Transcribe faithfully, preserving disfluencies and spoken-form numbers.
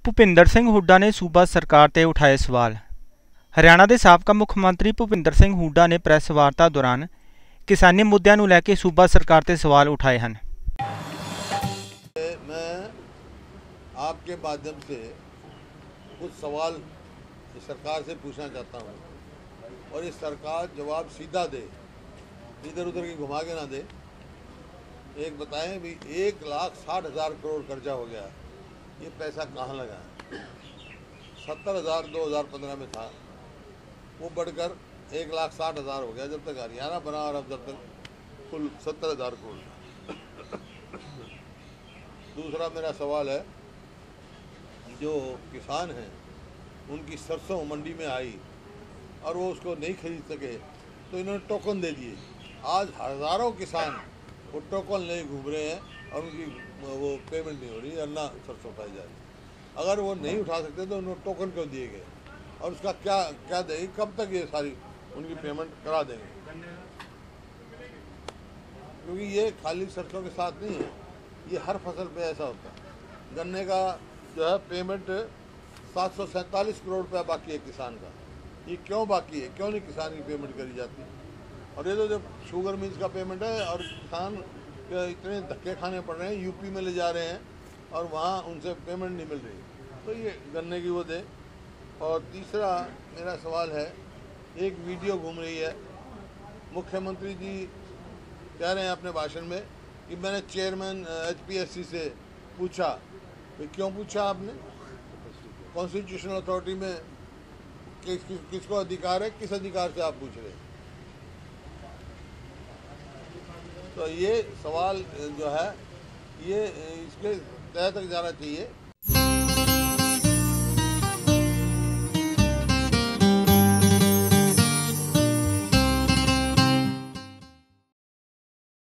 ਭੁਪਿੰਦਰ ਸਿੰਘ ਹੁੱਡਾ ਨੇ ਸੂਬਾ ਸਰਕਾਰ ਤੇ ਉਠਾਏ ਸਵਾਲ। ਹਰਿਆਣਾ ਦੇ ਸਾਬਕਾ ਮੁੱਖ ਮੰਤਰੀ ਭੁਪਿੰਦਰ ਸਿੰਘ ਹੁੱਡਾ ਨੇ ਪ੍ਰੈਸ ਵਾਰਤਾ ਦੌਰਾਨ किसानी मुद्दों को लेकर सूबा सरकार से सवाल उठाए हैं। मैं आपके माध्यम से कुछ सवाल सरकार से पूछना चाहता हूँ और ये सरकार जवाब सीधा दे, इधर उधर की घुमा के ना दे। एक बताएं भी, एक लाख साठ हज़ार करोड़ कर्जा हो गया, ये पैसा कहाँ लगा? सत्तर हज़ार दो हज़ार पंद्रह में था, वो बढ़कर एक लाख साठ हज़ार हो गया जब तक हरियाणा बना, और अब जब तक कुल सत्तर हज़ार करोड़। दूसरा मेरा सवाल है, जो किसान हैं उनकी सरसों मंडी में आई और वो उसको नहीं खरीद सके तो इन्होंने टोकन दे दिए। आज हज़ारों किसान वो टोकन नहीं घूम रहे हैं और उनकी वो पेमेंट नहीं हो रही, अन्ना सरसों उठाई जा रही। अगर वो नहीं उठा सकते तो उन्होंने टोकन क्यों दिए गए और उसका क्या क्या देगी, कब तक ये सारी उनकी पेमेंट करा देंगे? क्योंकि ये खाली सरसों के साथ नहीं है, ये हर फसल पे ऐसा होता है। गन्ने का जो है पेमेंट सात सौ सैंतालीस करोड़ रुपया बाकी है किसान का। ये क्यों बाकी है, क्यों नहीं किसान की पेमेंट करी जाती? और ये तो जब शुगर मिल्स का पेमेंट है और किसान के इतने धक्के खाने पड़ रहे हैं, यूपी में ले जा रहे हैं और वहाँ उनसे पेमेंट नहीं मिल रही, तो ये गन्ने की वो दे। और तीसरा मेरा सवाल है, एक वीडियो घूम रही है, मुख्यमंत्री जी कह रहे हैं अपने भाषण में कि मैंने चेयरमैन एचपीएससी से पूछा। तो क्यों पूछा आपने? कॉन्स्टिट्यूशनल अथॉरिटी में किस, किस, किसको अधिकार है, किस अधिकार से आप पूछ रहे हैं? तो ये सवाल जो है ये इसके तह तक जाना चाहिए